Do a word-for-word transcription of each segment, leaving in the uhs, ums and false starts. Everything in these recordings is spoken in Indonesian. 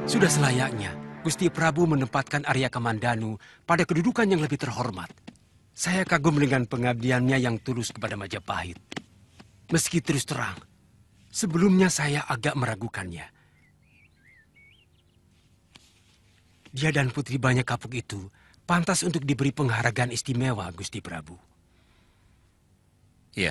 Sudah selayaknya Gusti Prabu menempatkan Arya Kamandanu pada kedudukan yang lebih terhormat. Saya kagum dengan pengabdiannya yang tulus kepada Majapahit. Meski terus terang, sebelumnya saya agak meragukannya. Dia dan Putri Banyak Kapuk itu pantas untuk diberi penghargaan istimewa, Gusti Prabu. Iya.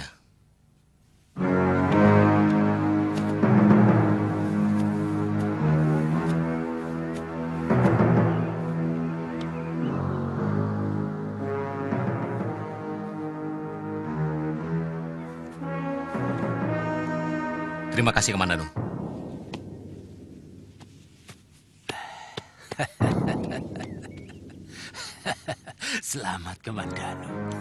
Terima kasih, Kamandanu. Selamat, Kamandanu.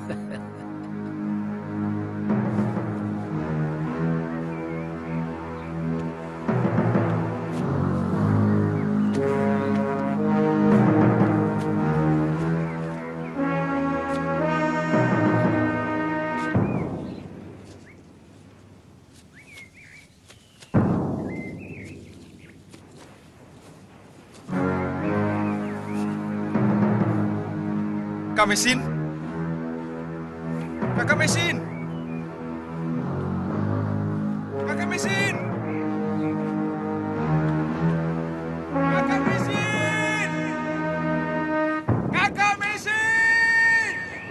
Kakak Mesin! Kakak Mesin! Kakak Mesin! Kakak Mesin! Kakak Mesin!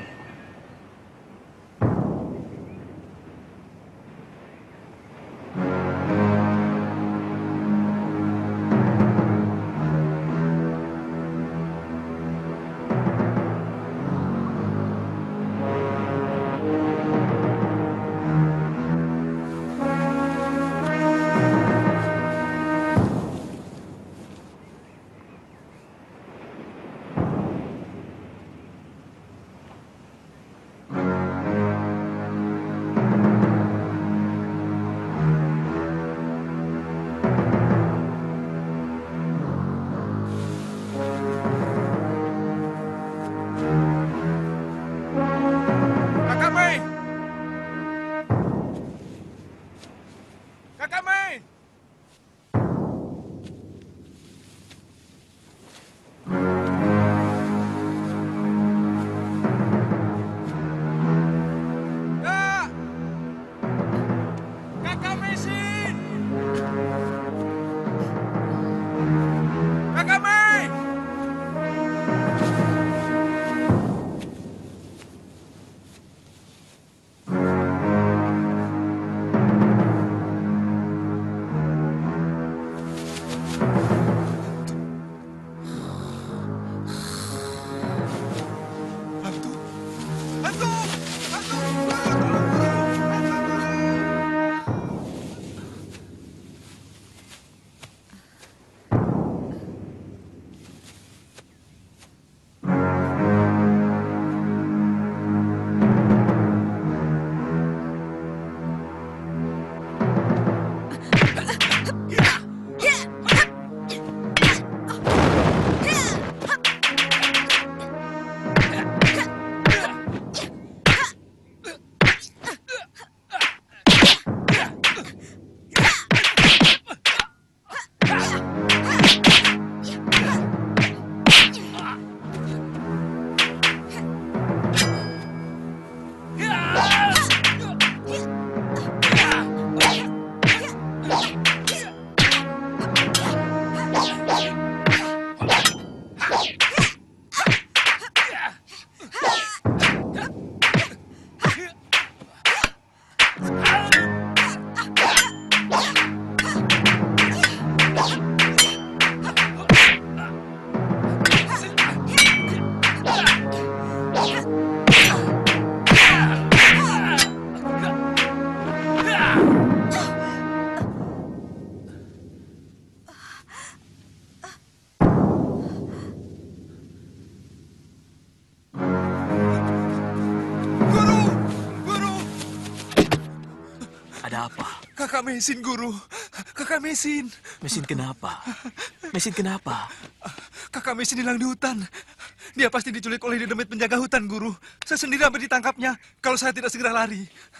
Ada apa? Kakak Mesin, Guru. Kakak Mesin. Mesin kenapa? Mesin kenapa? Kakak Mesin hilang di hutan. Dia pasti diculik oleh Dedemit penjaga hutan, Guru. Saya sendiri hampir ditangkapnya kalau saya tidak segera lari.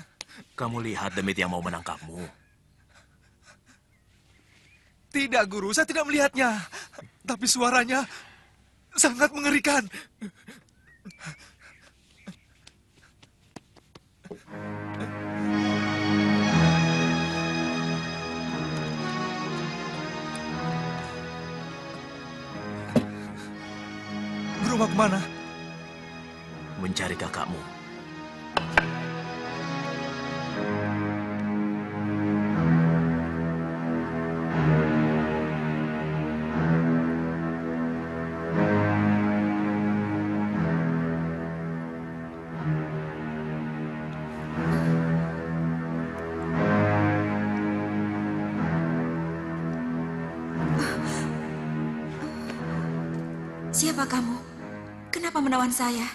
Kamu lihat Demit yang mau menangkapmu? Tidak, Guru. Saya tidak melihatnya. tapi suaranya sangat mengerikan. Guru mau kemana? Mencari kakakmu. Siapa kamu? Kenapa menawan saya?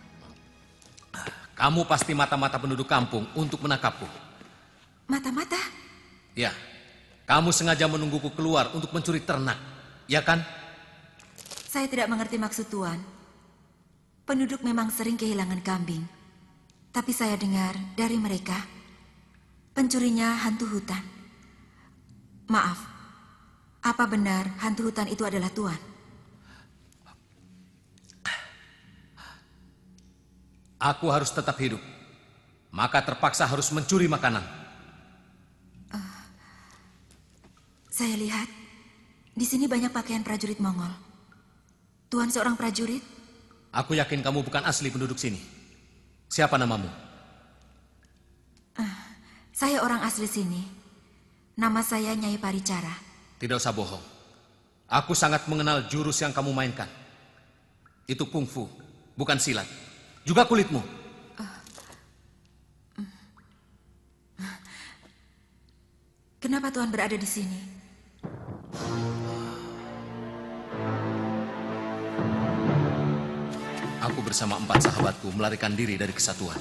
Kamu pasti mata-mata penduduk kampung untuk menangkapku. Mata-mata? Ya, kamu sengaja menungguku keluar untuk mencuri ternak, ya kan? Saya tidak mengerti maksud Tuan. Penduduk memang sering kehilangan kambing. Tapi saya dengar dari mereka, pencurinya hantu hutan. Maaf, apa benar hantu hutan itu adalah Tuan? Aku harus tetap hidup, maka terpaksa harus mencuri makanan. Uh, saya lihat, di sini banyak pakaian prajurit Mongol. Tuan seorang prajurit? Aku yakin kamu bukan asli penduduk sini. Siapa namamu? Uh, saya orang asli sini. Nama saya Nyai Paricara. Tidak usah bohong. Aku sangat mengenal jurus yang kamu mainkan. Itu kungfu, bukan silat. Juga kulitmu. Uh, Kenapa Tuan berada di sini? Aku bersama empat sahabatku melarikan diri dari kesatuan.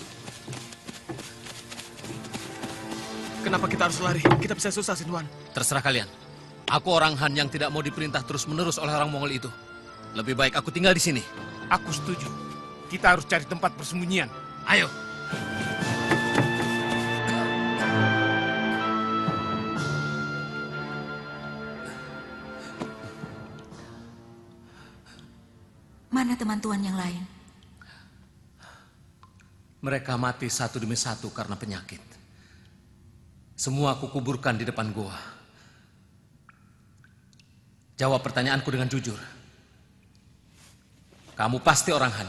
Kenapa kita harus lari? Kita bisa susah, Sinduan. Terserah kalian. Aku orang Han yang tidak mau diperintah terus-menerus oleh orang Mongol itu. Lebih baik aku tinggal di sini. Aku setuju. Kita harus cari tempat persembunyian. Ayo. Mana teman Tuan yang lain? Mereka mati satu demi satu karena penyakit. Semua aku kuburkan di depan goa. Jawab pertanyaanku dengan jujur. Kamu pasti orang Han.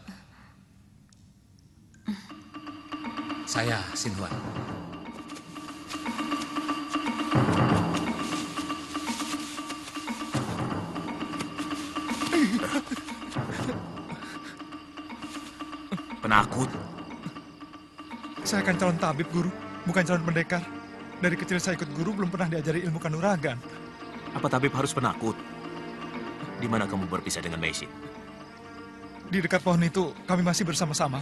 Saya Sinhuan. Penakut. Saya kan calon tabib, Guru, bukan calon pendekar. Dari kecil saya ikut guru, belum pernah diajari ilmu kanuragan. Apa tabib harus penakut? Di mana kamu berpisah dengan Meisin? Di dekat pohon itu, kami masih bersama-sama.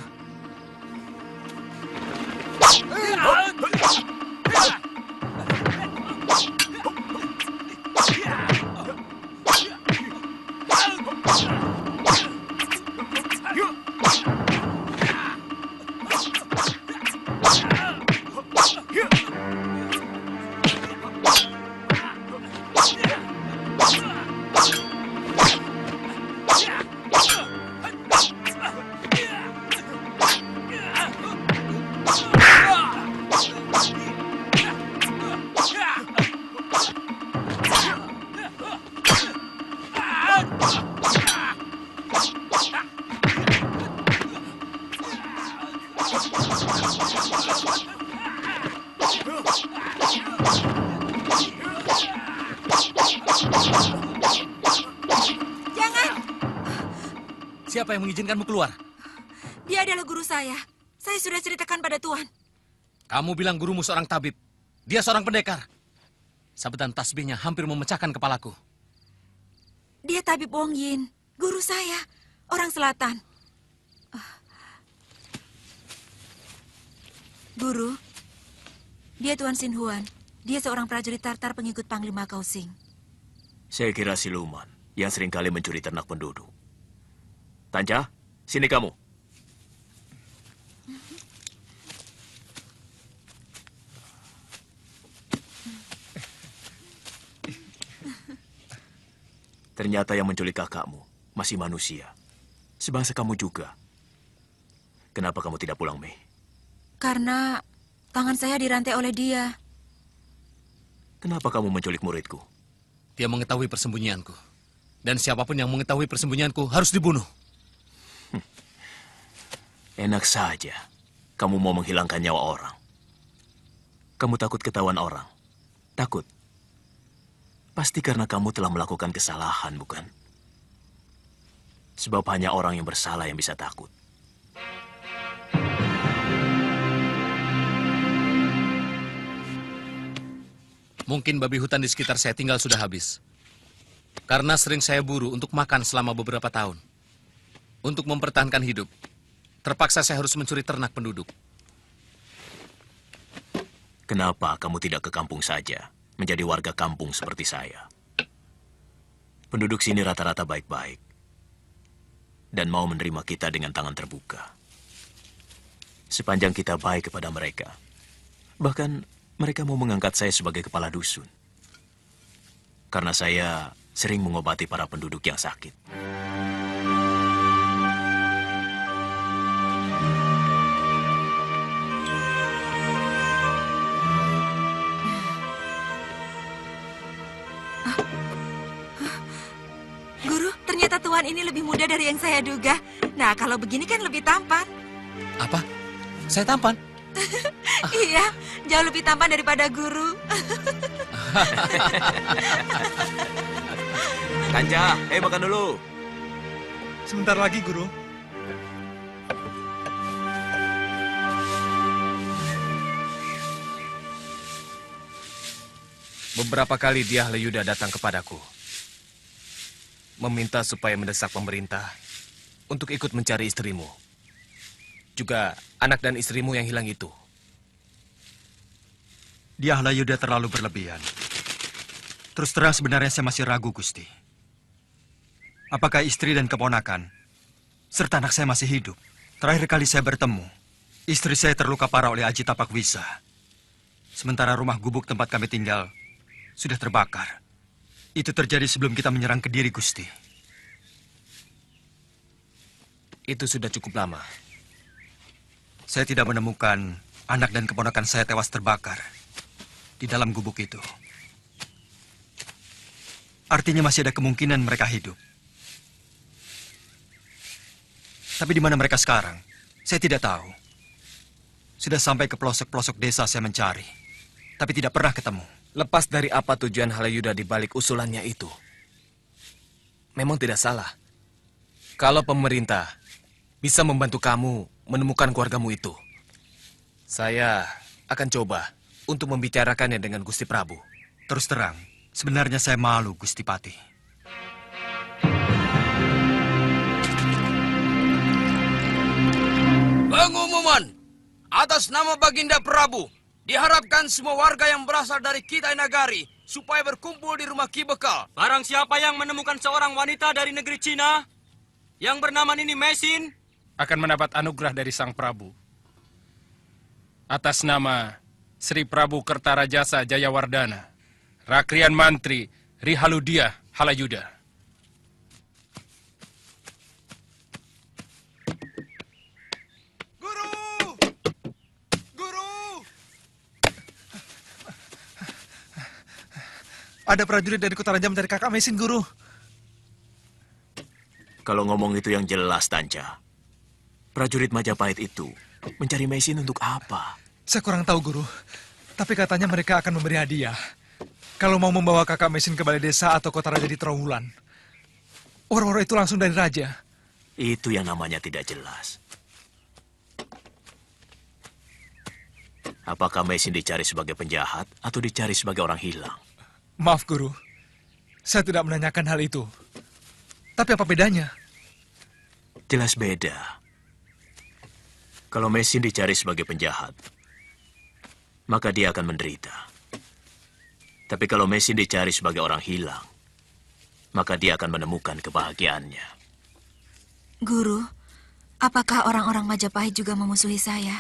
Siapa yang mengizinkanmu keluar? Dia adalah guru saya. Saya sudah ceritakan pada Tuan. Kamu bilang gurumu seorang tabib. Dia seorang pendekar. Sabetan tasbihnya hampir memecahkan kepalaku. Dia tabib Wong Yin, guru saya, orang selatan. Uh. Guru, dia Tuan Sinhuan. Dia seorang prajurit Tartar pengikut Panglima Kausing. Saya kira siluman yang seringkali mencuri ternak penduduk. Tanja, sini kamu. Ternyata yang menculik kakakmu masih manusia. Sebangsa kamu juga. Kenapa kamu tidak pulang, Mei? Karena tangan saya dirantai oleh dia. Kenapa kamu menculik muridku? Dia mengetahui persembunyianku. Dan siapapun yang mengetahui persembunyianku harus dibunuh. Enak saja. Kamu mau menghilangkan nyawa orang. Kamu takut ketahuan orang. Takut. Pasti karena kamu telah melakukan kesalahan, bukan? Sebab hanya orang yang bersalah yang bisa takut. Mungkin babi hutan di sekitar saya tinggal sudah habis. Karena sering saya buru untuk makan selama beberapa tahun. Untuk mempertahankan hidup, terpaksa saya harus mencuri ternak penduduk. Kenapa kamu tidak ke kampung saja, menjadi warga kampung seperti saya? Penduduk sini rata-rata baik-baik. Dan mau menerima kita dengan tangan terbuka. Sepanjang kita baik kepada mereka. Bahkan mereka mau mengangkat saya sebagai kepala dusun. Karena saya sering mengobati para penduduk yang sakit. Guru, ternyata Tuhan ini lebih muda dari yang saya duga. Nah, kalau begini kan lebih tampan. Apa? Saya tampan? Iya, jauh lebih tampan daripada guru. Tanja, eh makan dulu. Sebentar lagi, Guru. Beberapa kali dia Leyuda datang kepadaku. Meminta supaya mendesak pemerintah untuk ikut mencari istrimu. Juga anak dan istrimu yang hilang itu. Dia Yuda terlalu berlebihan. Terus terang sebenarnya saya masih ragu, Gusti. Apakah istri dan keponakan, serta anak saya masih hidup? Terakhir kali saya bertemu, istri saya terluka parah oleh Aji Tapak Wisa. Sementara rumah gubuk tempat kami tinggal sudah terbakar. Itu terjadi sebelum kita menyerang Kediri, Gusti. Itu sudah cukup lama. Saya tidak menemukan anak dan keponakan saya tewas terbakar di dalam gubuk itu. Artinya masih ada kemungkinan mereka hidup. Tapi di mana mereka sekarang? Saya tidak tahu. Sudah sampai ke pelosok-pelosok desa saya mencari, tapi tidak pernah ketemu. Lepas dari apa tujuan Halayuda di balik usulannya itu, memang tidak salah. Kalau pemerintah bisa membantu kamu menemukan keluargamu itu, saya akan coba untuk membicarakannya dengan Gusti Prabu. Terus terang, sebenarnya saya malu, Gusti Pati. Pengumuman atas nama Baginda Prabu, diharapkan semua warga yang berasal dari Kitai Nagari supaya berkumpul di rumah Ki Bekal. Barang siapa yang menemukan seorang wanita dari negeri Cina yang bernama Nini Mesin akan mendapat anugerah dari Sang Prabu. Atas nama Sri Prabu Kertarajasa Jayawardana, Rakrian Mantri Rihaludia Halayuda. Guru! Guru! Ada prajurit dari Kota Raja mencari kakak Mesin, Guru. Kalau ngomong itu yang jelas, Tanja. Prajurit Majapahit itu mencari Mesin untuk apa? Saya kurang tahu, Guru. Tapi katanya mereka akan memberi hadiah kalau mau membawa kakak Mesin ke balai desa atau kota raja di Trawulan. Orang-orang itu langsung dari raja. Itu yang namanya tidak jelas. Apakah Mesin dicari sebagai penjahat atau dicari sebagai orang hilang? Maaf, Guru. Saya tidak menanyakan hal itu. Tapi apa bedanya? Jelas beda. Kalau Mesin dicari sebagai penjahat, maka dia akan menderita. Tapi kalau Mesin dicari sebagai orang hilang, maka dia akan menemukan kebahagiaannya. Guru, apakah orang-orang Majapahit juga memusuhi saya?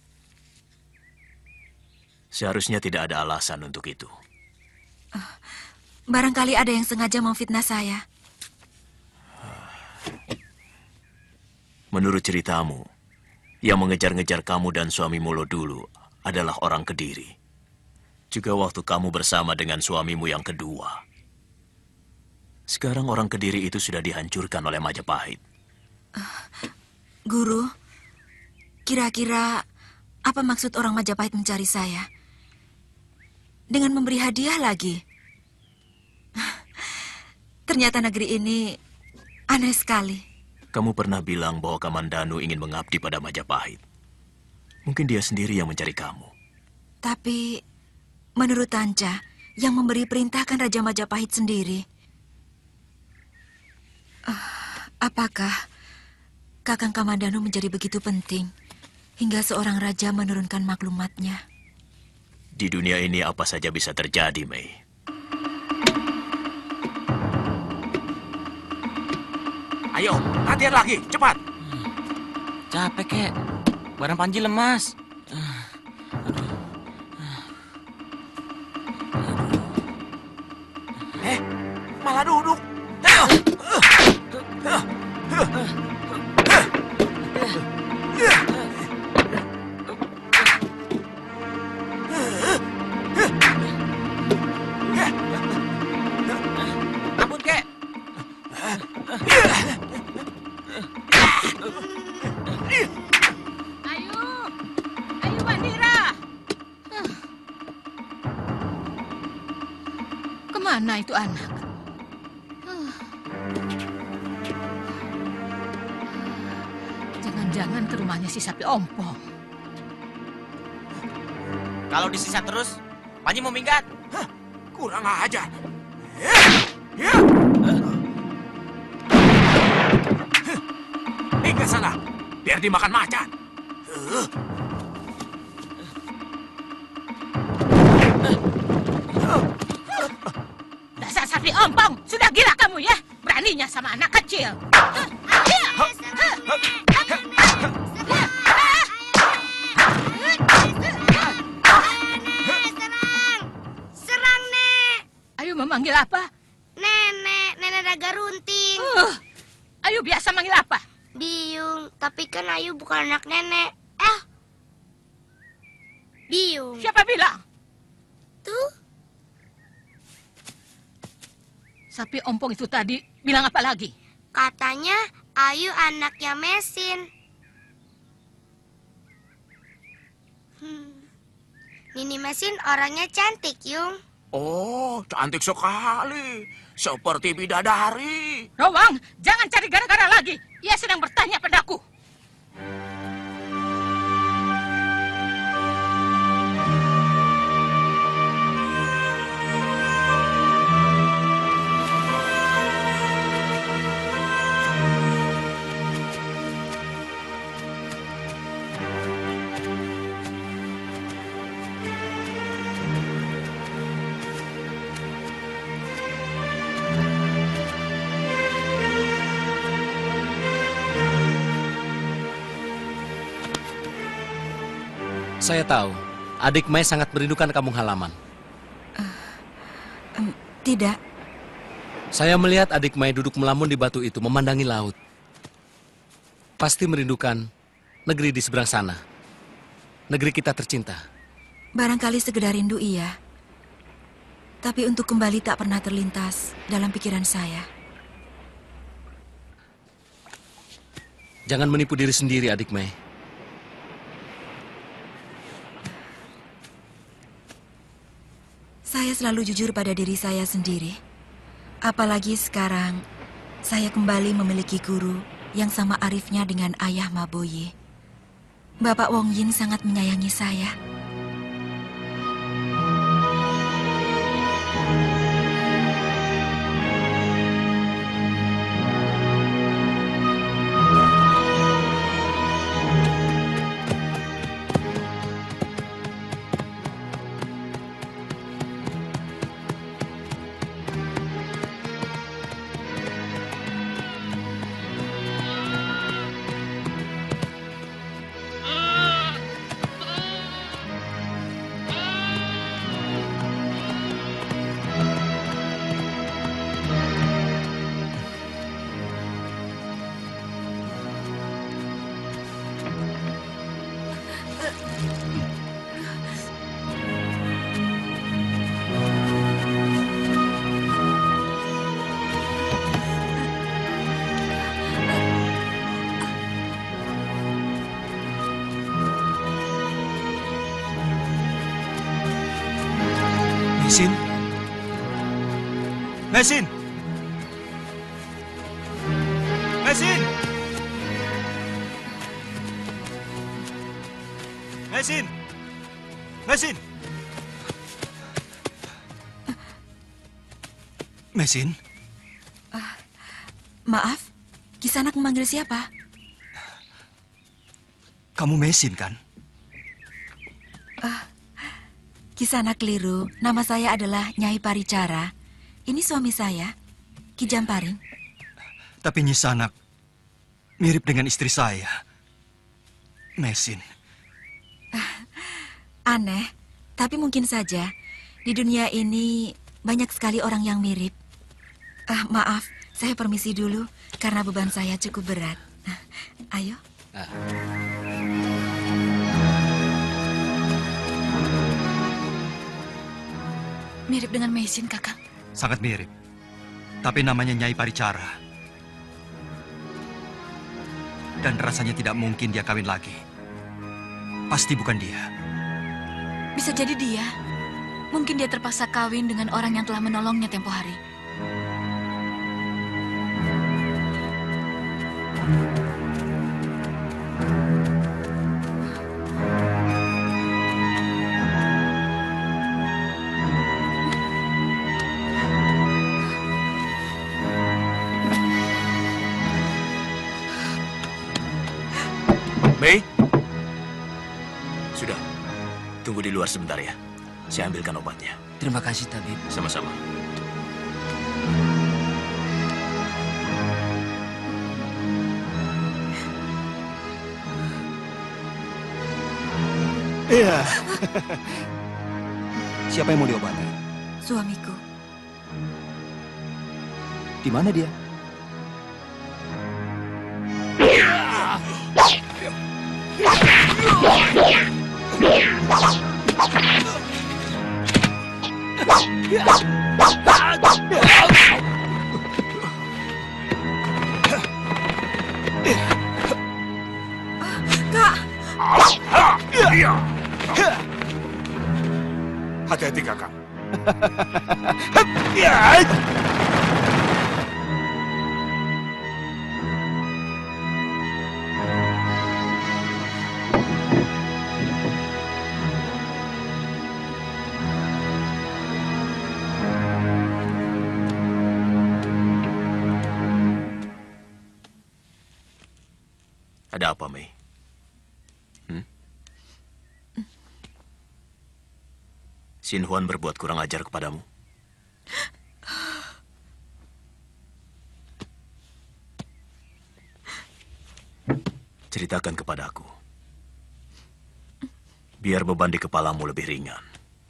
Seharusnya tidak ada alasan untuk itu. Barangkali ada yang sengaja memfitnah saya. Menurut ceritamu, yang mengejar-ngejar kamu dan suamimu lo dulu adalah orang Kediri. Juga waktu kamu bersama dengan suamimu yang kedua. Sekarang orang Kediri itu sudah dihancurkan oleh Majapahit. Uh, Guru, kira-kira apa maksud orang Majapahit mencari saya? Dengan memberi hadiah lagi. Ternyata negeri ini aneh sekali. Kamu pernah bilang bahwa Kamandanu ingin mengabdi pada Majapahit. Mungkin dia sendiri yang mencari kamu. Tapi menurut Tanca, yang memberi perintah kan Raja Majapahit sendiri. Uh, apakah Kakang Kamandanu menjadi begitu penting hingga seorang raja menurunkan maklumatnya? Di dunia ini apa saja bisa terjadi, Mei. Ayo, latihan lagi, cepat. Hmm, capek, kek. Badan Panji lemas. Eh, malah duduk. Ayo. Ampun, kek. Ayo, ayo Mandira. Kemana itu anak? Jangan-jangan ke rumahnya si sapi ompong. Kalau disisa terus, Panji mau minggat. Hah, kurang ajar. Minggat sana, biar dimakan macan. Dasar sapi ompong, sudah gila kamu ya? Beraninya sama anak kecil. Memanggil apa? Nenek, nenek naga runting. Uh, Ayu biasa manggil apa? Biung, tapi kan Ayu bukan anak nenek. Eh, Biung. Siapa bilang? Tuh. Sapi ompong itu tadi bilang apa lagi? Katanya Ayu anaknya Mesin. Hmm. Nini Mesin orangnya cantik, Yung. Oh, cantik sekali. Seperti bidadari. Roang, jangan cari gara-gara lagi. Ia sedang bertanya padaku. Saya tahu, adik Mai sangat merindukan kampung halaman. Uh, um, tidak. Saya melihat adik Mai duduk melamun di batu itu, memandangi laut. Pasti merindukan negeri di seberang sana. Negeri kita tercinta. Barangkali sekedar rindu iya. Tapi untuk kembali tak pernah terlintas dalam pikiran saya. Jangan menipu diri sendiri, adik Mai. Saya selalu jujur pada diri saya sendiri. Apalagi sekarang, saya kembali memiliki guru yang sama arifnya dengan ayah Maboye. Bapak Wong Yin sangat menyayangi saya. Mesin! Mesin! Mesin! Mesin! Mesin? Uh, maaf, Kisanak memanggil siapa? Kamu Mesin, kan? Uh, Kisanak keliru. Nama saya adalah Nyai Paricara. Ini suami saya, Ki Jamparing. Tapi Nyi Sanak mirip dengan istri saya, Mesin. Uh, aneh, tapi mungkin saja di dunia ini banyak sekali orang yang mirip. Uh, maaf, saya permisi dulu karena beban saya cukup berat. Uh, ayo. Uh. Mirip dengan Mesin, Kakang. Sangat mirip. Tapi namanya Nyai Paricara. Dan rasanya tidak mungkin dia kawin lagi. Pasti bukan dia. Bisa jadi dia. Mungkin dia terpaksa kawin dengan orang yang telah menolongnya tempo hari. Mei? Sudah. Tunggu di luar sebentar ya. Saya ambilkan obatnya. Terima kasih, Tabib. Sama-sama. Iya. Siapa yang mau diobati? Suamiku. Di mana dia? Kak! Hati-hati, Kakang. Ada apa, Mei? Hmm? Xin Huan berbuat kurang ajar kepadamu? Ceritakan kepadaku. Biar beban di kepalamu lebih ringan.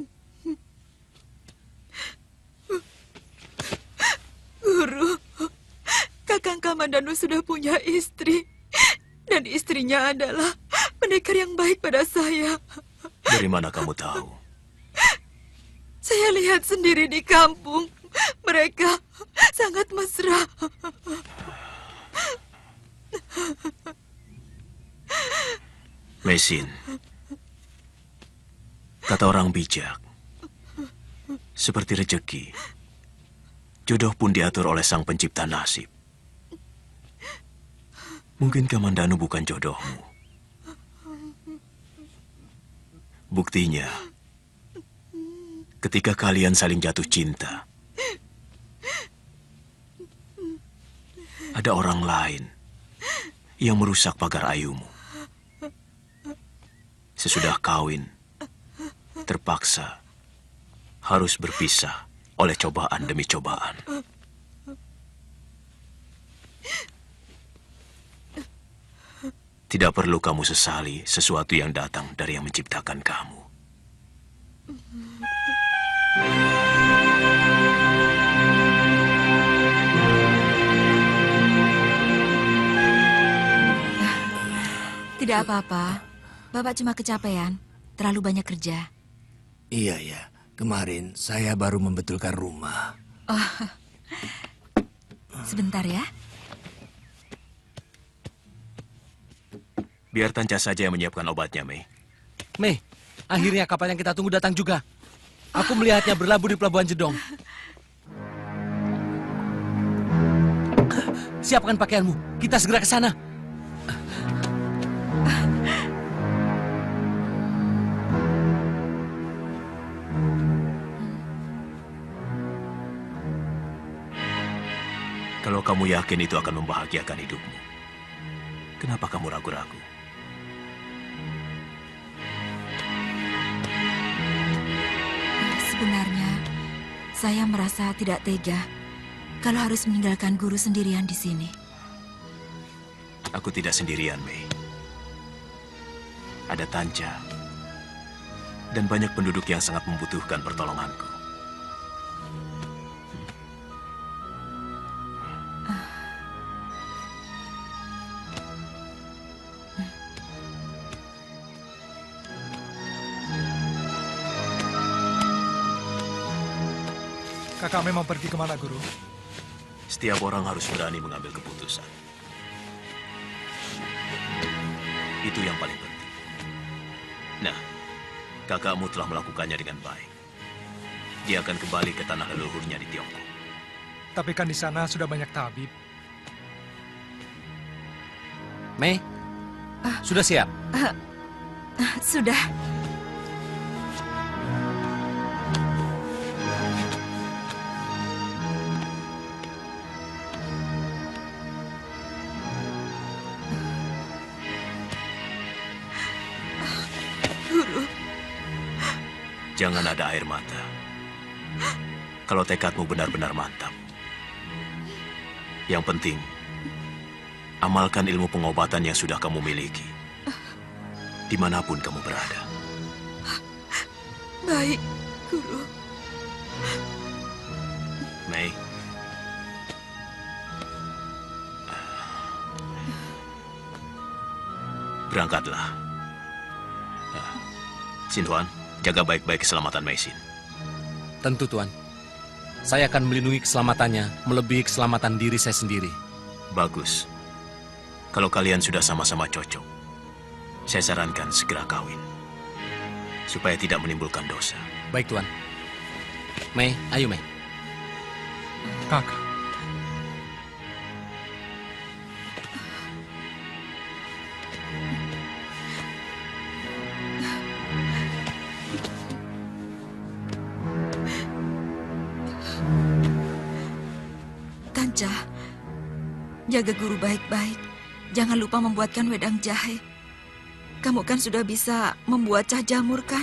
Guru, Kakang Kamandanu sudah punya istri. Dan istrinya adalah pendekar yang baik pada saya. Dari mana kamu tahu? Saya lihat sendiri di kampung. Mereka sangat mesra. Mesin, kata orang bijak, seperti rezeki, jodoh pun diatur oleh Sang Pencipta nasib. Mungkin Kamandanu bukan jodohmu. Buktinya, ketika kalian saling jatuh cinta, ada orang lain yang merusak pagar ayumu. Sesudah kawin, terpaksa harus berpisah oleh cobaan demi cobaan. Tidak perlu kamu sesali sesuatu yang datang dari yang menciptakan kamu. Tidak apa-apa. Bapak cuma kecapean. Terlalu banyak kerja. Iya, ya. Kemarin saya baru membetulkan rumah. Oh. Sebentar ya. Biar Tanca saja yang menyiapkan obatnya, Mei. Mei, akhirnya kapal yang kita tunggu datang juga. Aku melihatnya berlabuh di Pelabuhan Jedong. siapkan pakaianmu. Kita segera ke sana. Kalau kamu yakin itu akan membahagiakan hidupmu, kenapa kamu ragu-ragu? Sebenarnya, saya merasa tidak tega kalau harus meninggalkan guru sendirian di sini. Aku tidak sendirian, Mei. Ada Tanja dan banyak penduduk yang sangat membutuhkan pertolonganku. Kakak memang pergi kemana, Guru? Setiap orang harus berani mengambil keputusan. Itu yang paling penting. Nah, kakakmu telah melakukannya dengan baik. Dia akan kembali ke tanah leluhurnya di Tiongkok. Tapi kan di sana sudah banyak tabib. Mei, uh, sudah siap? Uh, uh, sudah. Jangan ada air mata. Kalau tekadmu benar-benar mantap. Yang penting, amalkan ilmu pengobatan yang sudah kamu miliki. Dimanapun kamu berada. Baik, Guru. Mei. Berangkatlah. Xin-Huan, jaga baik-baik keselamatan Mei-Sin. Tentu, Tuan. Saya akan melindungi keselamatannya, melebihi keselamatan diri saya sendiri. Bagus. Kalau kalian sudah sama-sama cocok, saya sarankan segera kawin. Supaya tidak menimbulkan dosa. Baik, Tuan. Mei, ayo, Mei. Kakak. Tanja, jaga guru baik-baik. Jangan lupa membuatkan wedang jahe. Kamu kan sudah bisa membuat cah jamur, kan?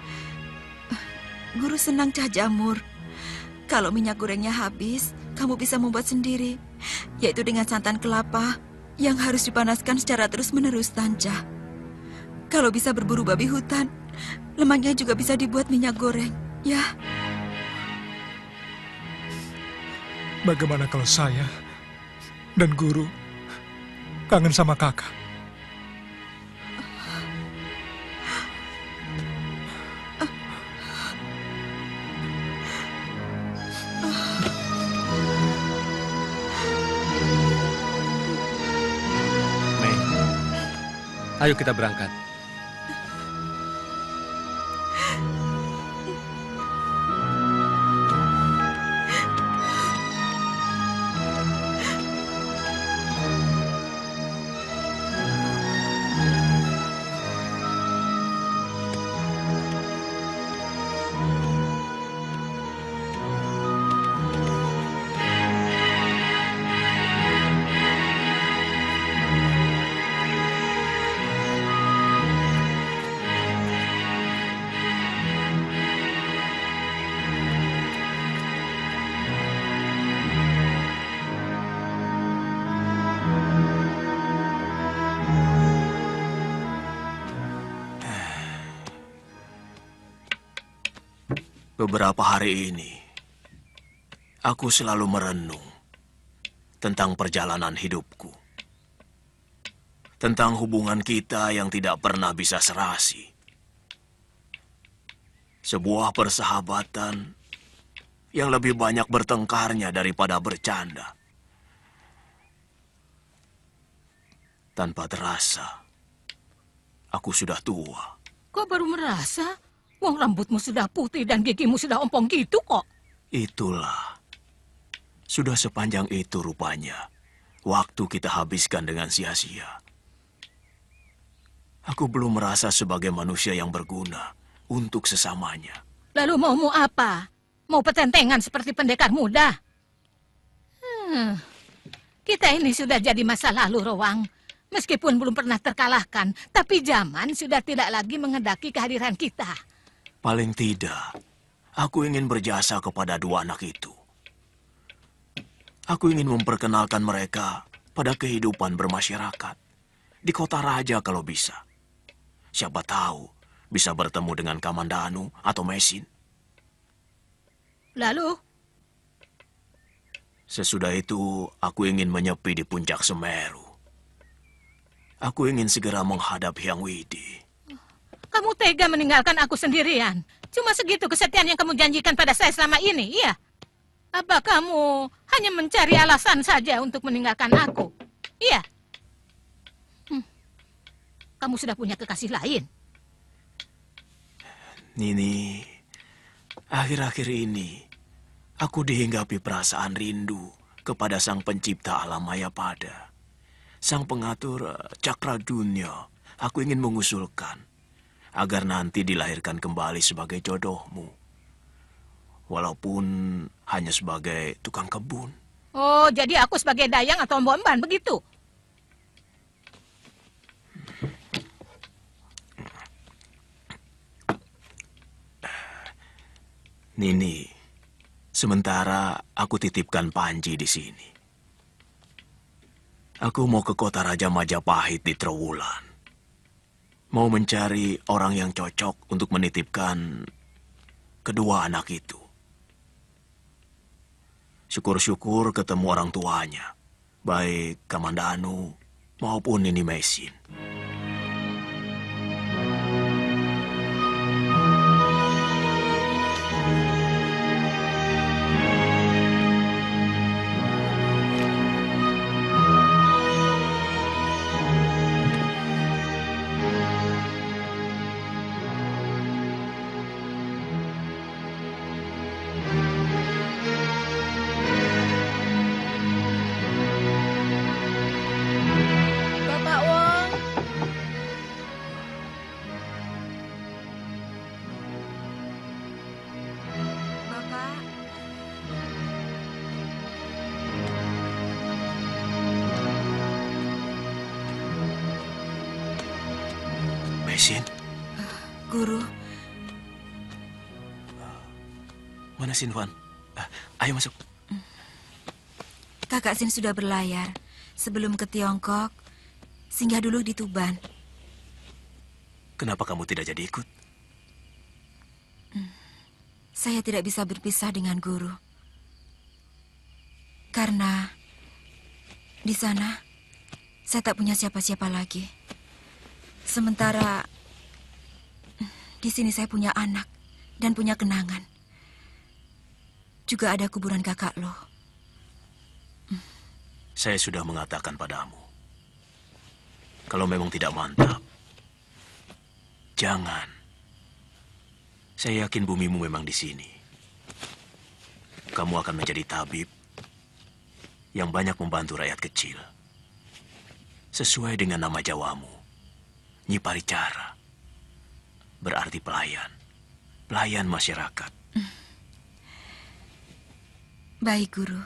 Guru senang cah jamur. Kalau minyak gorengnya habis, kamu bisa membuat sendiri, yaitu dengan santan kelapa yang harus dipanaskan secara terus-menerus, Tanja. Kalau bisa berburu babi hutan, lemaknya juga bisa dibuat minyak goreng, ya. Bagaimana kalau saya dan guru kangen sama kakak? Mei, ayo kita berangkat. Beberapa hari ini, aku selalu merenung tentang perjalanan hidupku. Tentang hubungan kita yang tidak pernah bisa serasi. Sebuah persahabatan yang lebih banyak bertengkarnya daripada bercanda. Tanpa terasa, aku sudah tua. Kok baru merasa? Wong rambutmu sudah putih dan gigimu sudah ompong gitu kok. Itulah. Sudah sepanjang itu rupanya. waktu kita habiskan dengan sia-sia. Aku belum merasa sebagai manusia yang berguna untuk sesamanya. Lalu maumu apa? Mau petentengan seperti pendekar muda? Hmm, kita ini sudah jadi masa lalu, Rowang. Meskipun belum pernah terkalahkan, tapi zaman sudah tidak lagi menghendaki kehadiran kita. Paling tidak, aku ingin berjasa kepada dua anak itu. Aku ingin memperkenalkan mereka pada kehidupan bermasyarakat. Di kota raja kalau bisa. Siapa tahu bisa bertemu dengan Kamandanu atau Mesin. Lalu? Sesudah itu, aku ingin menyepi di puncak Semeru. Aku ingin segera menghadap Hyang Widi. Kamu tega meninggalkan aku sendirian. Cuma segitu kesetiaan yang kamu janjikan pada saya selama ini, iya? Apa kamu hanya mencari alasan saja untuk meninggalkan aku? Iya? Hmm. Kamu sudah punya kekasih lain? Nini, akhir-akhir ini aku dihinggapi perasaan rindu kepada sang pencipta alam Mayapada. Sang pengatur cakra dunia, aku ingin mengusulkan agar nanti dilahirkan kembali sebagai jodohmu. Walaupun hanya sebagai tukang kebun. Oh, jadi aku sebagai dayang atau mbok-emban begitu? Nini, sementara aku titipkan Panji di sini. Aku mau ke kota Raja Majapahit di Trowulan. Mau mencari orang yang cocok untuk menitipkan kedua anak itu. Syukur-syukur ketemu orang tuanya, baik Kamandanu maupun Nini Mesin. Mesin? Guru. Mana Sinwan? Uh, ayo masuk. Kakak Sin sudah berlayar. Sebelum ke Tiongkok, singgah dulu di Tuban. Kenapa kamu tidak jadi ikut? Saya tidak bisa berpisah dengan guru. Karena di sana saya tak punya siapa-siapa lagi. Sementara di sini saya punya anak dan punya kenangan. Juga ada kuburan kakak lo. Saya sudah mengatakan padamu. Kalau memang tidak mantap, jangan. Saya yakin bumimu memang di sini. Kamu akan menjadi tabib yang banyak membantu rakyat kecil. Sesuai dengan nama Jawamu. Nyi Paricara. Berarti pelayan. Pelayan masyarakat. Baik, Guru.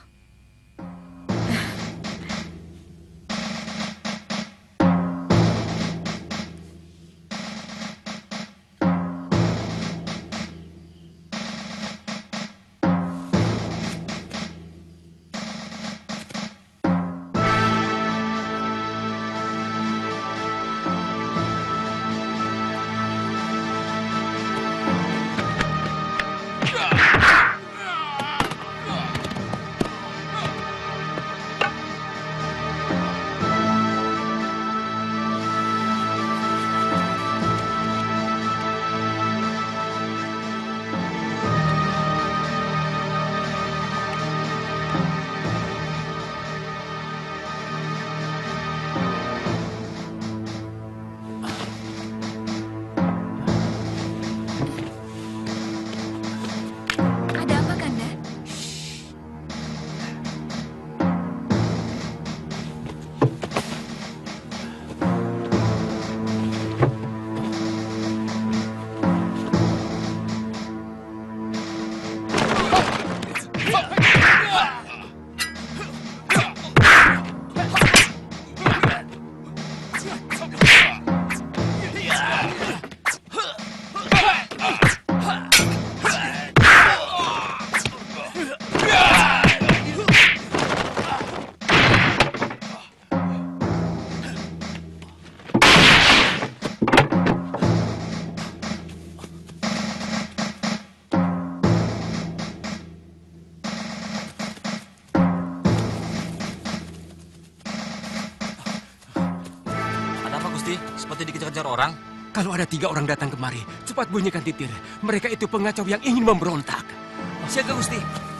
seperti dikejar-kejar orang? Kalau ada tiga orang datang kemari, cepat bunyikan titir. Mereka itu pengacau yang ingin memberontak. Siaga, Gusti.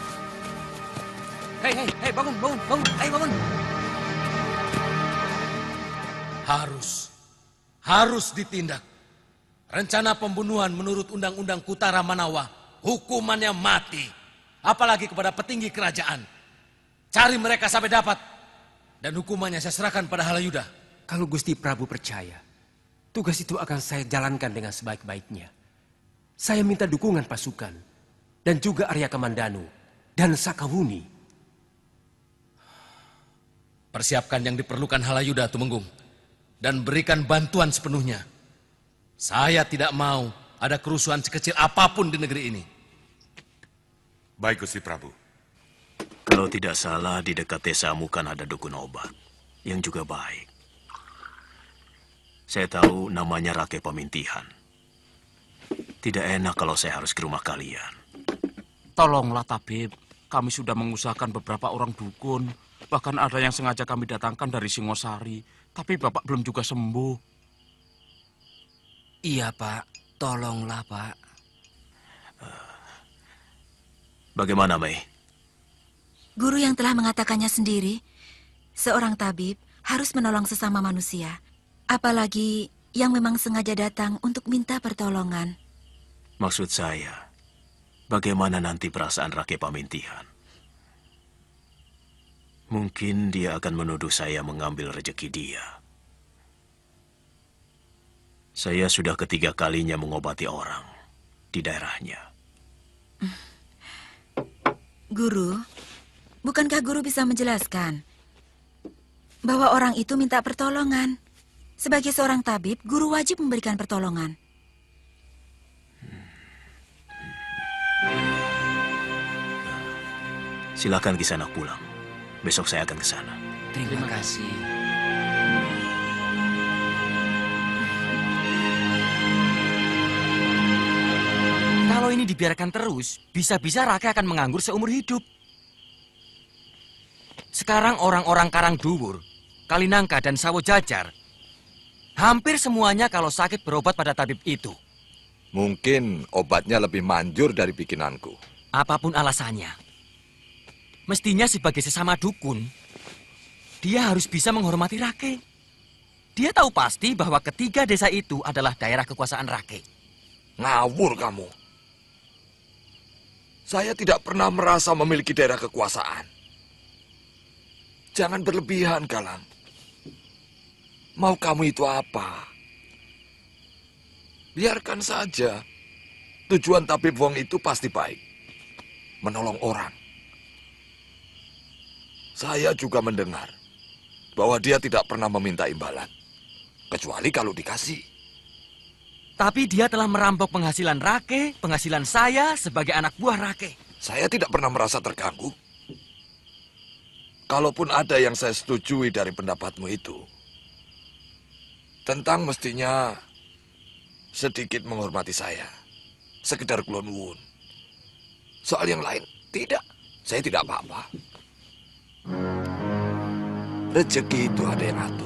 Hei, hei, hei, bangun, bangun, bangun, ayo bangun. Harus, harus ditindak. Rencana pembunuhan menurut Undang-Undang Kutara Manawa, hukumannya mati. Apalagi kepada petinggi kerajaan. Cari mereka sampai dapat. Dan hukumannya saya serahkan pada Halayuda. Kalau Gusti Prabu percaya, tugas itu akan saya jalankan dengan sebaik-baiknya. Saya minta dukungan pasukan, dan juga Arya Kamandanu, dan Sakawuni. Persiapkan yang diperlukan Halayuda, Tumenggung. Dan berikan bantuan sepenuhnya. Saya tidak mau ada kerusuhan sekecil apapun di negeri ini. Baik, Gusti Prabu. Kalau tidak salah, di dekat desamu kan ada dukun obat, yang juga baik. Saya tahu namanya Rake Pamintihan. Tidak enak kalau saya harus ke rumah kalian. Tolonglah, Tabib. Kami sudah mengusahakan beberapa orang dukun. Bahkan ada yang sengaja kami datangkan dari Singosari. Tapi Bapak belum juga sembuh. Iya, Pak. Tolonglah, Pak. Bagaimana, Mei? Guru yang telah mengatakannya sendiri, seorang tabib harus menolong sesama manusia. Apalagi yang memang sengaja datang untuk minta pertolongan. Maksud saya, bagaimana nanti perasaan Rake Pamintihan? Mungkin dia akan menuduh saya mengambil rejeki dia. Saya sudah ketiga kalinya mengobati orang di daerahnya. Guru, bukankah guru bisa menjelaskan bahwa orang itu minta pertolongan? Sebagai seorang tabib, guru wajib memberikan pertolongan. Silakan Kisanak pulang. Besok saya akan ke sana. Terima kasih. Kalau ini dibiarkan terus, bisa-bisa Rake akan menganggur seumur hidup. Sekarang orang-orang Karang Duwur, Kalinangka dan Sawo Jajar, hampir semuanya kalau sakit berobat pada tabib itu. Mungkin obatnya lebih manjur dari bikinanku. Apapun alasannya, mestinya sebagai sesama dukun, dia harus bisa menghormati Rake. Dia tahu pasti bahwa ketiga desa itu adalah daerah kekuasaan Rake. Ngawur kamu. Saya tidak pernah merasa memiliki daerah kekuasaan. Jangan berlebihan, Galang. Mau kamu itu apa? Biarkan saja. Tujuan tabib Wong itu pasti baik. Menolong orang. Saya juga mendengar bahwa dia tidak pernah meminta imbalan. Kecuali kalau dikasih. Tapi dia telah merampok penghasilan Rake, penghasilan saya sebagai anak buah Rake. Saya tidak pernah merasa terganggu. Kalaupun ada yang saya setujui dari pendapatmu itu, tentang mestinya sedikit menghormati saya. Sekedar kulon nuwun. Soal yang lain, tidak. Saya tidak apa-apa. Rezeki itu ada yang atur.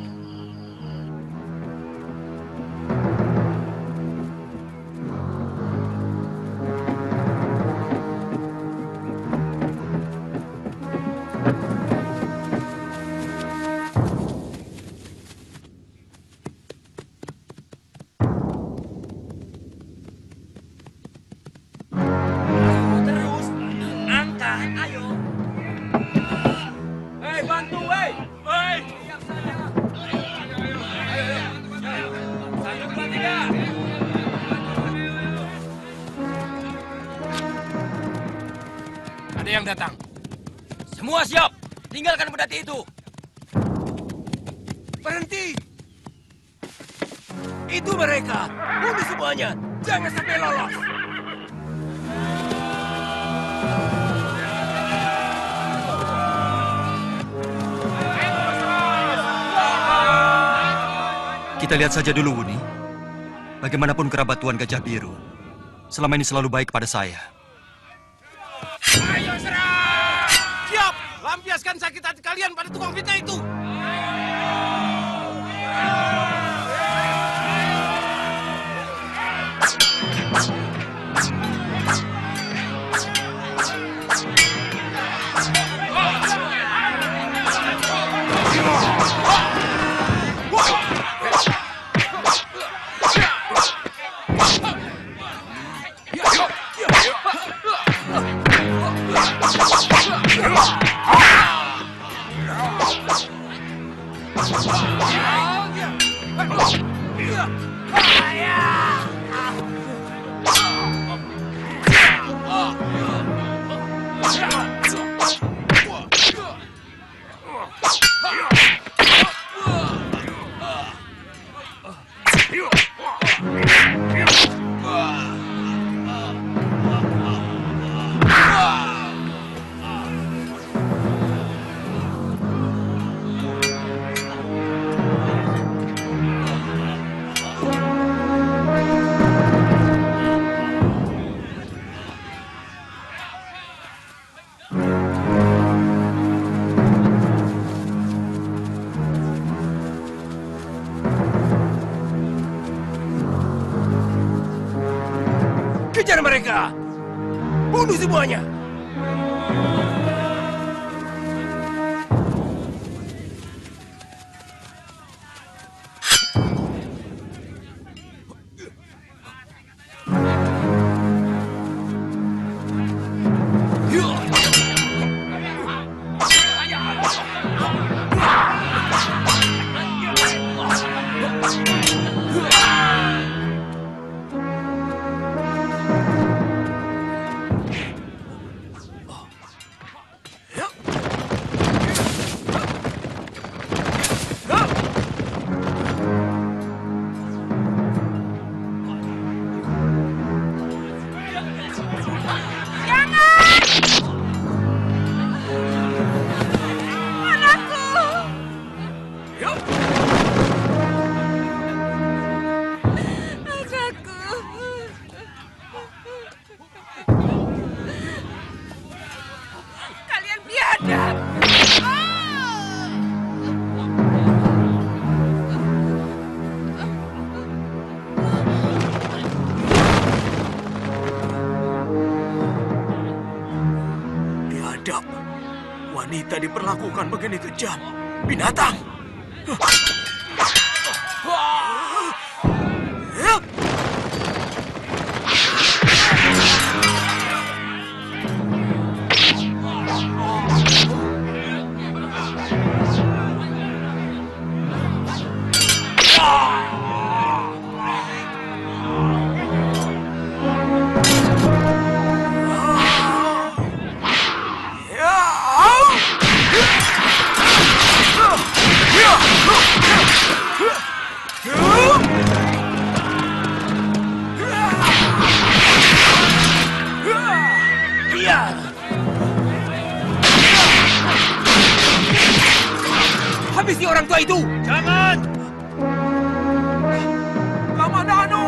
Ada yang datang. Semua siap. Tinggalkan pedati itu. Berhenti. Itu mereka. Bunuh semuanya. Jangan sampai lolos. Kita lihat saja dulu, Wuni. Bagaimanapun kerabat Tuan Gajah Biru, selama ini selalu baik pada saya. Ayo serang! Siap! Lampiaskan sakit hati kalian pada tukang fitnah itu! mereka! Bunuh semuanya! Wanita diperlakukan begini kejam. Binatang! Habisi orang tua itu! Jangan! Kamandanu!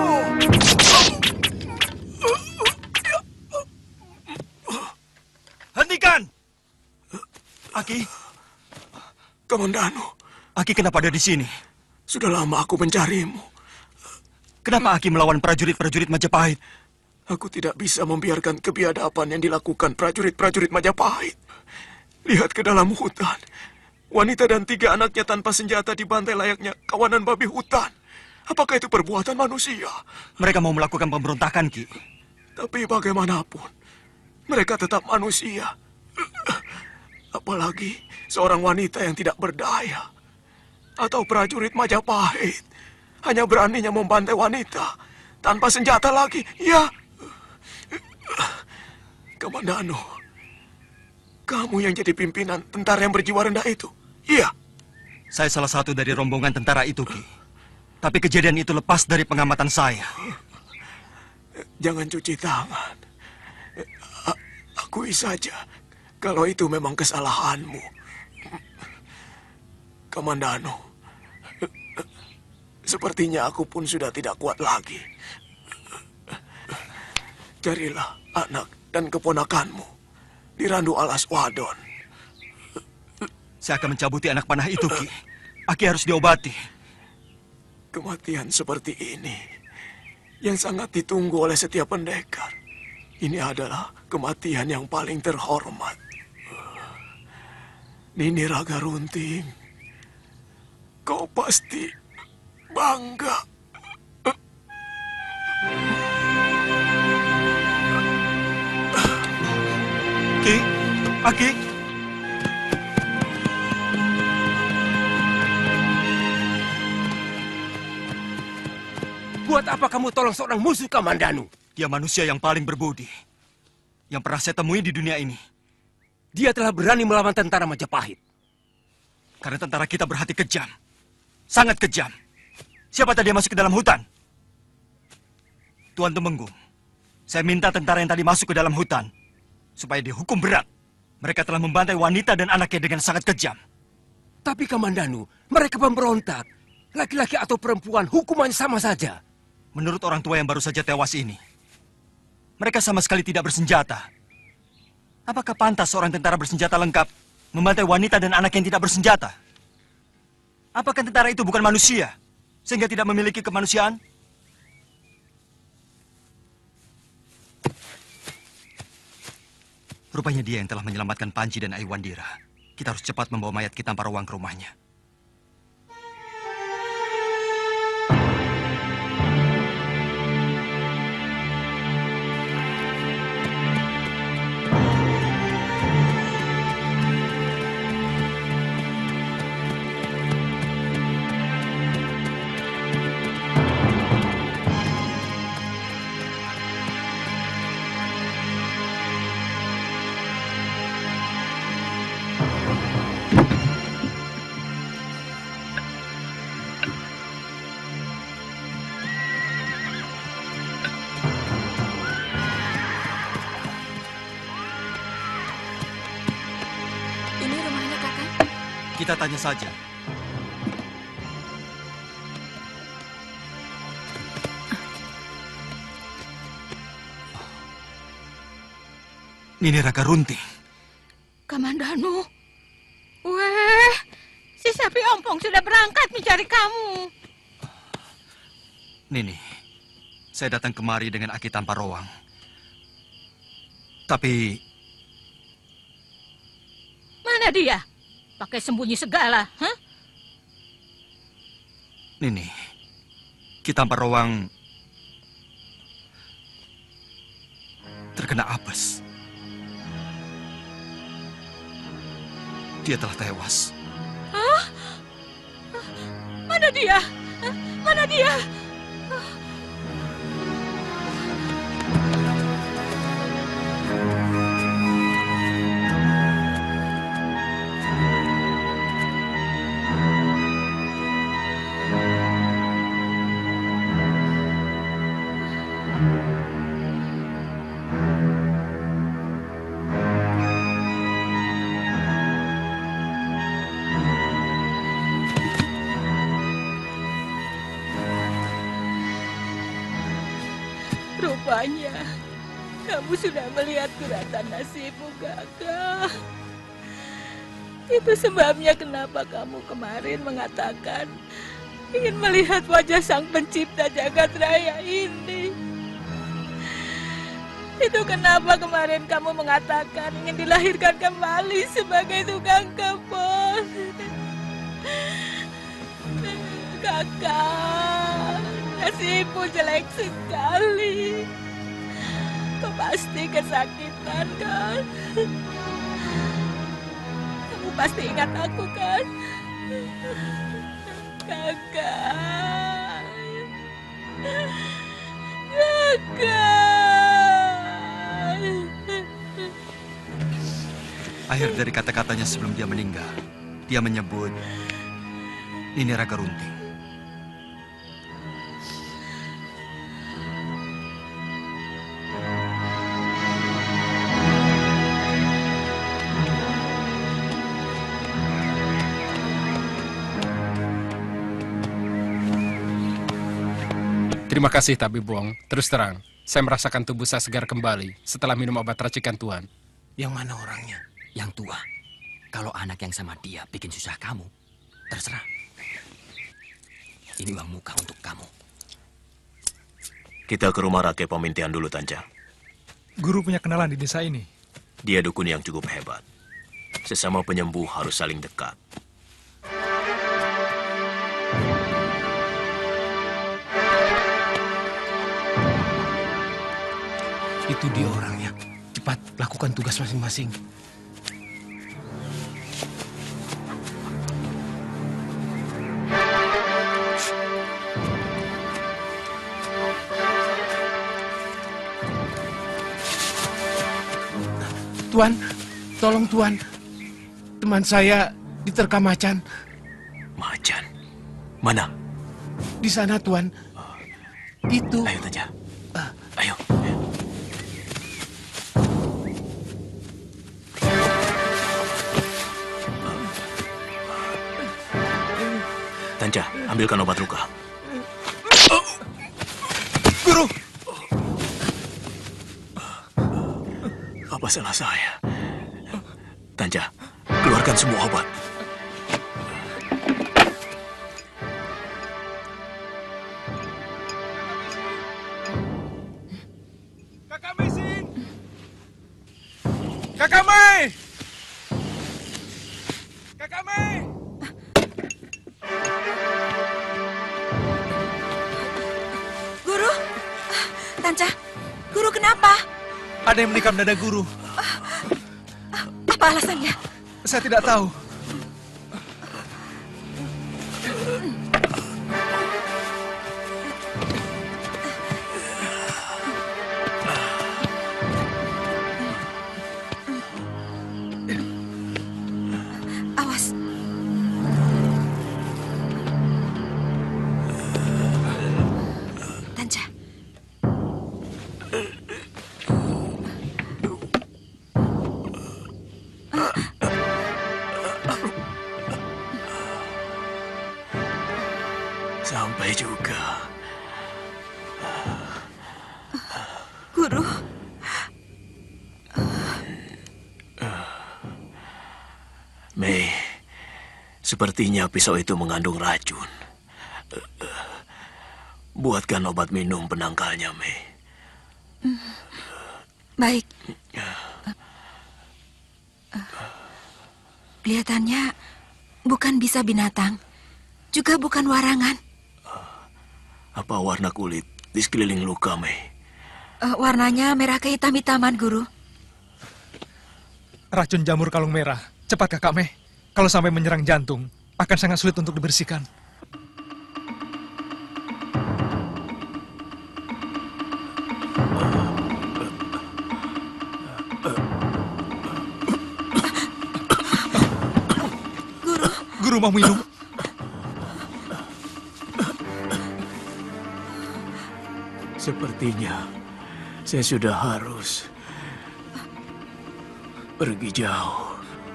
Hentikan! Aki? Kamandanu. Aki kenapa ada di sini? Sudah lama aku mencarimu. Kenapa Aki melawan prajurit-prajurit Majapahit? Aku tidak bisa membiarkan kebiadaban yang dilakukan prajurit-prajurit Majapahit. Lihat ke dalam hutan. Wanita dan tiga anaknya tanpa senjata dibantai layaknya kawanan babi hutan. Apakah itu perbuatan manusia? Mereka mau melakukan pemberontakan, Ki. Tapi bagaimanapun, mereka tetap manusia. Apalagi seorang wanita yang tidak berdaya. Atau prajurit Majapahit. Hanya beraninya membantai wanita. Tanpa senjata lagi. Ya. Kamandanu. Kamu yang jadi pimpinan tentara yang berjiwa rendah itu. Iya. Saya salah satu dari rombongan tentara itu, Ki. Tapi kejadian itu lepas dari pengamatan saya. Jangan cuci tangan. A- akui saja kalau itu memang kesalahanmu. Kamandanu, sepertinya aku pun sudah tidak kuat lagi. Carilah anak dan keponakanmu di Randu Alas Wadon. Saya akan mencabuti anak panah itu, Ki. Aki harus diobati. Kematian seperti ini yang sangat ditunggu oleh setiap pendekar. Ini adalah kematian yang paling terhormat. Nini Raga Runting, kau pasti bangga. Ki, Aki. Buat apa kamu tolong seorang musuh, Kamandanu? Dia manusia yang paling berbudi yang pernah saya temui di dunia ini. Dia telah berani melawan tentara Majapahit. Karena tentara kita berhati kejam. Sangat kejam. Siapa tadi yang masuk ke dalam hutan? Tuan Temenggung, saya minta tentara yang tadi masuk ke dalam hutan supaya dihukum berat. Mereka telah membantai wanita dan anaknya dengan sangat kejam. Tapi Kamandanu, mereka pemberontak. Laki-laki atau perempuan, hukumannya sama saja. Menurut orang tua yang baru saja tewas ini, mereka sama sekali tidak bersenjata. Apakah pantas seorang tentara bersenjata lengkap membantai wanita dan anak yang tidak bersenjata? Apakah tentara itu bukan manusia, sehingga tidak memiliki kemanusiaan? Rupanya dia yang telah menyelamatkan Panji dan Aiwandira. Kita harus cepat membawa mayat Ki Tamparowang ke rumahnya. Kita tanya saja. Nini Raka Runting. Kamandanu. Weh, si sapi ompong sudah berangkat mencari kamu. Nini, saya datang kemari dengan Aki Tamparowang. Tapi... Mana dia? Pakai sembunyi segala, hah? Nini, Ki Tamparowang terkena apes. Dia telah tewas. Hah? Mana dia? Mana dia? Rupanya kamu sudah melihat kuratan nasibmu, Kakak. Itu sebabnya kenapa kamu kemarin mengatakan ingin melihat wajah sang pencipta jagat raya ini. Itu kenapa kemarin kamu mengatakan ingin dilahirkan kembali sebagai tukang kebun. Kakak, nasibmu jelek sekali. Kau pasti kesakitan, kan? Kamu pasti ingat aku, kan? Kakak. Kakak. Akhir dari kata-katanya sebelum dia meninggal, dia menyebut Nini Raka Runting. Terima kasih, Tabib Wong. Terus terang, saya merasakan tubuh saya segar kembali setelah minum obat racikan Tuan. Yang mana orangnya? Yang tua. Kalau anak yang sama dia bikin susah kamu, terserah. Ini uang muka untuk kamu. Kita ke rumah Rake Pemintian dulu, Tanja. Guru punya kenalan di desa ini. Dia dukun yang cukup hebat. Sesama penyembuh harus saling dekat. Itu dia orangnya. Cepat, lakukan tugas masing-masing. Tuan, tolong Tuan. Teman saya diterkam macan. Macan? Mana? Di sana, Tuan. Itu. Ayo, Tanja. Ayo. Tanja, ambilkan obat luka. Guru! Apa salah saya? Tanja, keluarkan semua obat. Kakak Guru, Tanca, Guru kenapa? Ada yang menikam dada guru. Apa alasannya? Saya tidak tahu. Awas. Tanca. Sampai juga. Guru. Mei, sepertinya pisau itu mengandung racun. Buatkan obat minum penangkalnya, Mei. Baik. Kelihatannya bukan bisa binatang, juga bukan warangan. Apa warna kulit di sekeliling luka, Mei? Uh, warnanya merah kehitam-hitaman, Guru. Racun jamur kalung merah. Cepat Kakak Mei. Kalau sampai menyerang jantung, akan sangat sulit untuk dibersihkan. Guru. Guru mau minum? Sepertinya saya sudah harus pergi jauh.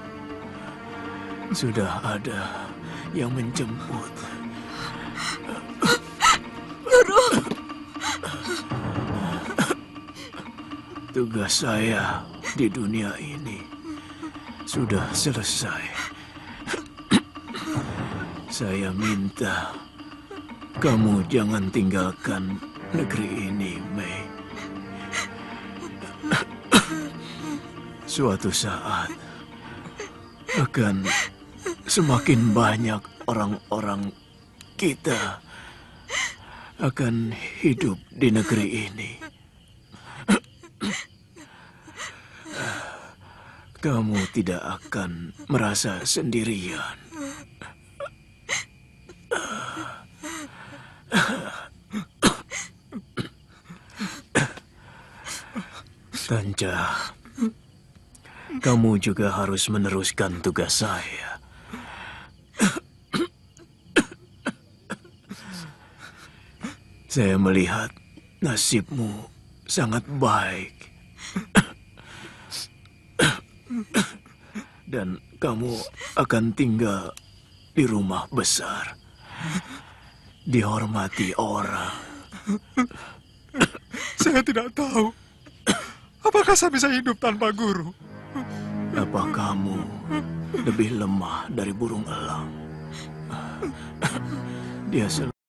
Sudah ada yang menjemput. Guru. Tugas saya di dunia ini sudah selesai. Saya minta kamu jangan tinggalkan negeri ini, Mei. Suatu saat akan semakin banyak orang-orang kita akan hidup di negeri ini. Kamu tidak akan merasa sendirian. Tanca, kamu juga harus meneruskan tugas saya. Saya melihat nasibmu sangat baik. Dan kamu akan tinggal di rumah besar. Dihormati orang. Saya tidak tahu. Apakah saya bisa hidup tanpa guru? Apa kamu lebih lemah dari burung elang? Dia selalu